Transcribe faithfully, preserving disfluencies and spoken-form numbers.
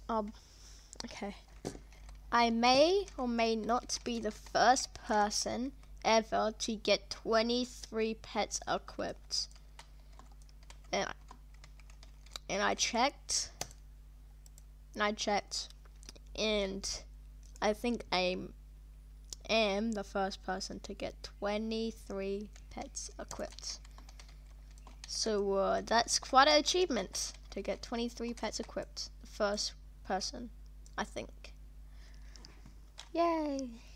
Um, okay. I may or may not be the first person ever to get twenty-three pets equipped. And I, and I checked. And I checked. And I think I am the first person to get twenty-three pets equipped. So uh, that's quite an achievement to get twenty-three pets equipped. The first person, I think. Yay!